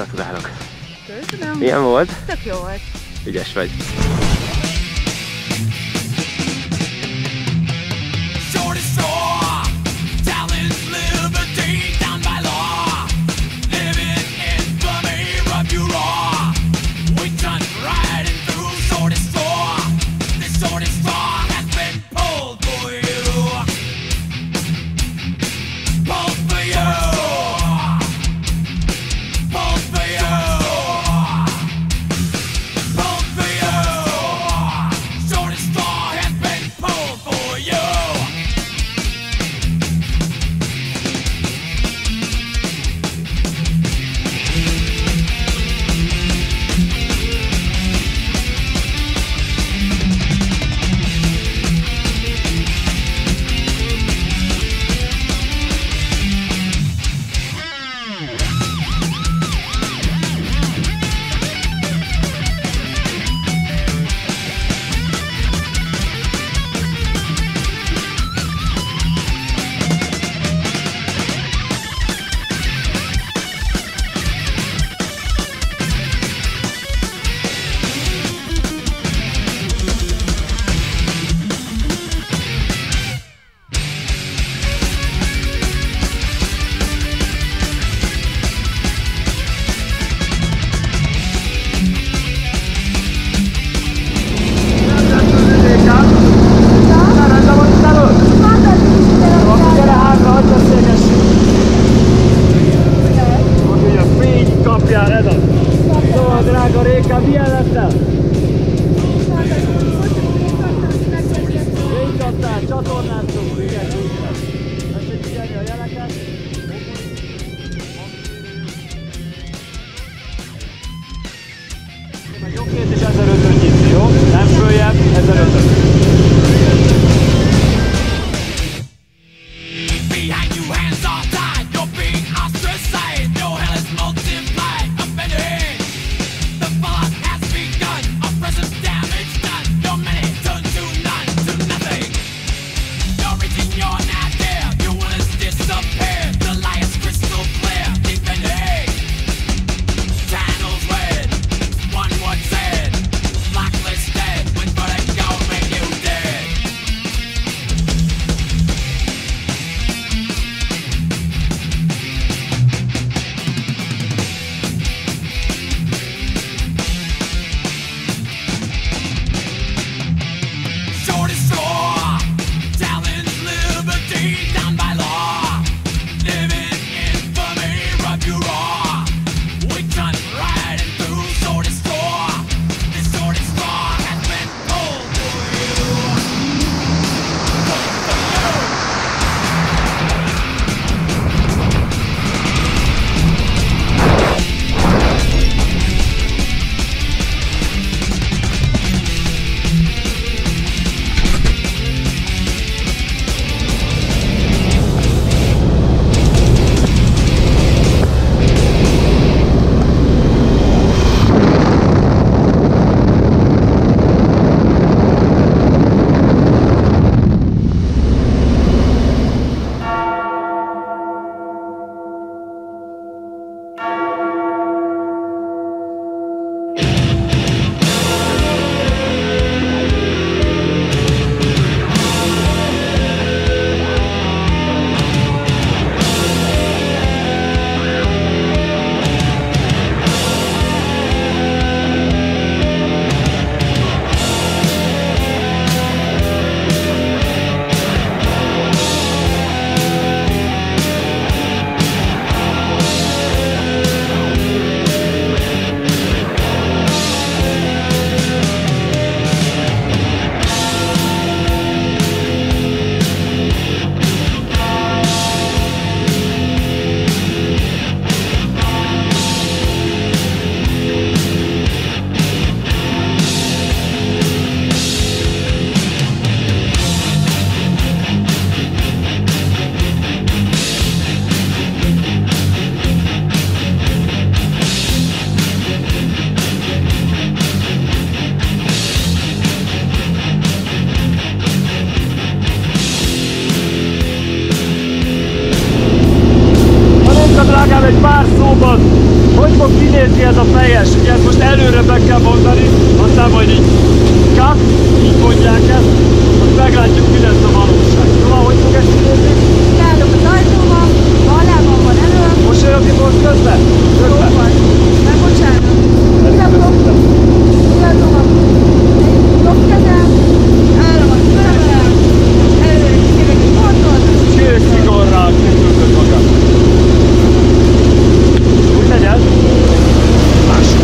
Gratulálok! Köszönöm! Milyen volt? Tök jó volt! Ügyes vagy! Drága Réka, milyen lettem? Így kaptál, csatornáztunk, igen, úgyra. Tessék figyelni a jeleket. Meg jobbként és 1500 nyitni, jó? Nem följebb, 1500. One word said, blacklisted, with vertigo, make you Hallod? Hogy fog kinézni ez a fejes? Ugye ezt most előre meg kell mondani, aztán majd így cut, így mondják ezt, azt meglátjuk, mi lesz a valóság. Szóval, hogy fog ez kinézni? Kiállok az ajtóban, balában van elő. Most jön a Tibor közben? Közben? Jó van. Nem, bocsánat. Kirakom, kirakom a jobb kezem, állom a fölemelem, előre kikérek egy pontot. Kék Igorral kitöltöd magát. Úgy megy el? Másik.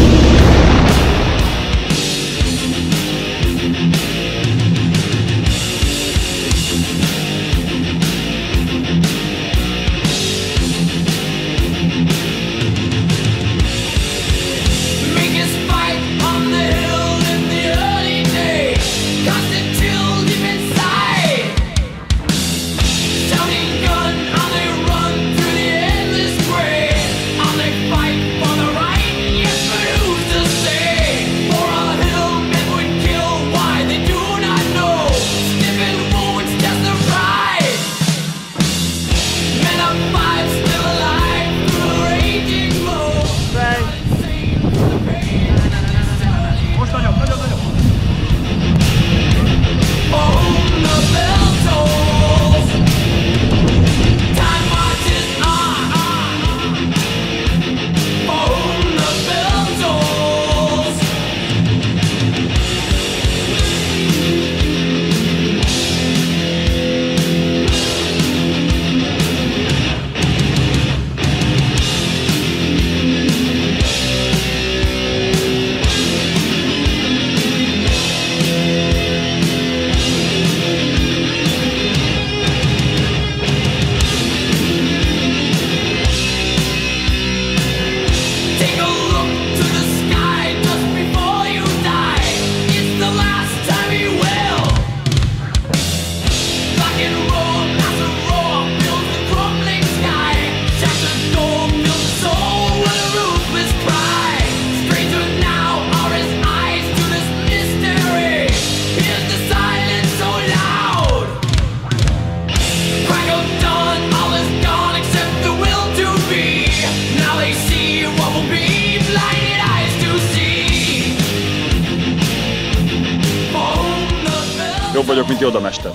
Jobb vagyok, mint Yoda mester.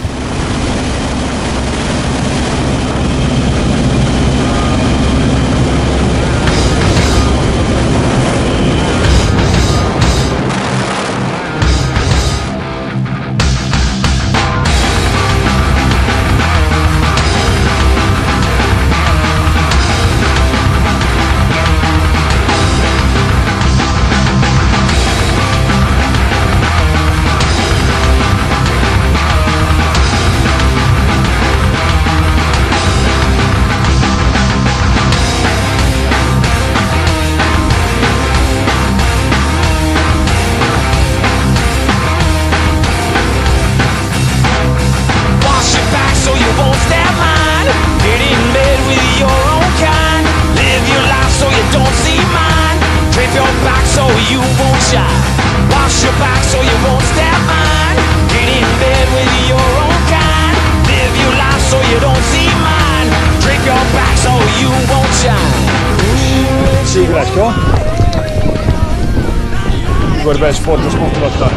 Sígrás, jó? Igor be egy sportos mozdulattal.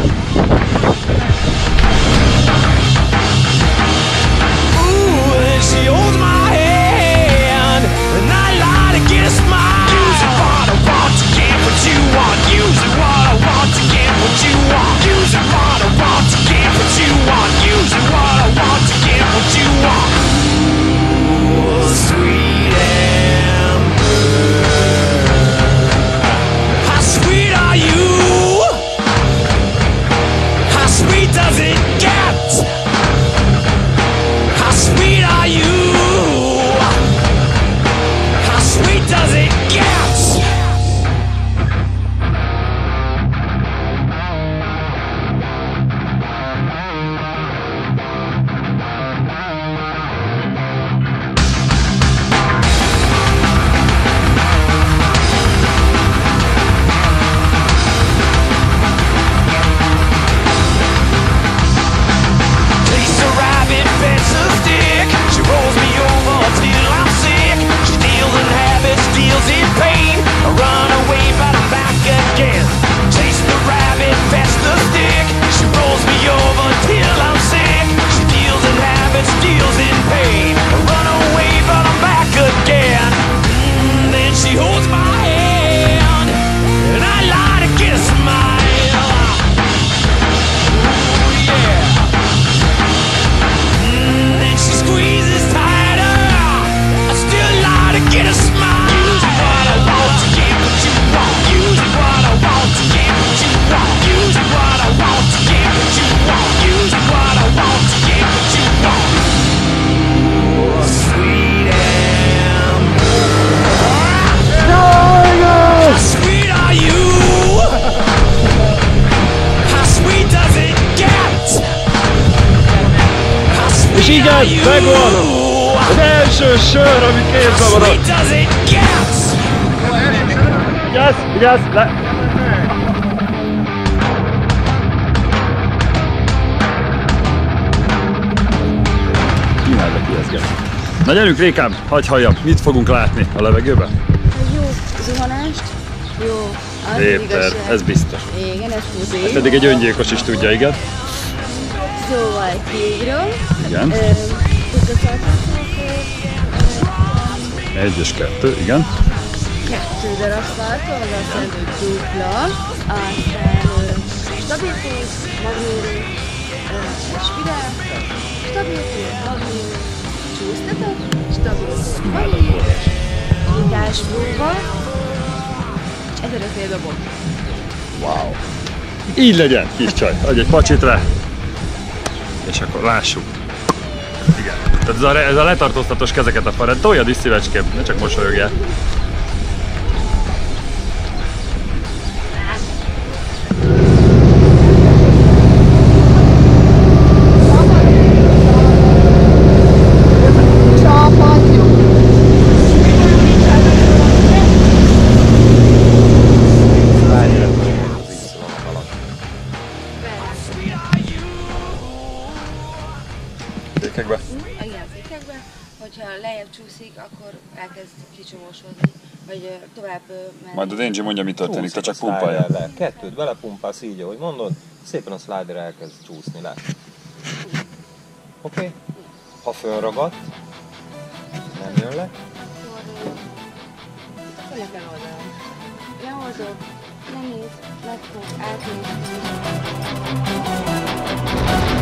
igen, megvan! Az első sör, ami kézben maradt! Vigyázz, le! Imádok ijeszgetni. Na gyerünk Rékám, hagyj halljam, mit fogunk látni a levegőben? Jó zuhanást, jó Éppen, ez biztos. igen, ez tudjuk. Ezt eddig egy öngyilkos is tudja, igen? Szóval kiírom. Igen. Egy és kettő, igen. 2 darab farka, az azt jelenti, hogy dupla, aztán stabilitás, magnérum, spirál, stabilitás, magnérum, csúsztatok, stabilitás, magnérum, nyitásbúva, és 1500 dobok. Wow. Így legyen, kis csaj. Adj egy pacsit rá. És akkor lássuk. Igen. Tehát ez a letartóztatós kezeket a farad. Toljad is szívecském, ne csak mosolyogjál. Székekbe? Igen, székekbe. Hogyha lejjebb csúszik, akkor elkezd kicsomósodni, vagy tovább menni. Majd a Angie mondja, mi történik, te csak pumpáljál. 2-t belepumpálsz így, ahogy mondod, szépen a slider elkezd csúszni le. Oké? Ha fölragadt, nem jön le. Akkor le kell oldanom. Lehozok, lenéz, megfog, átnéz.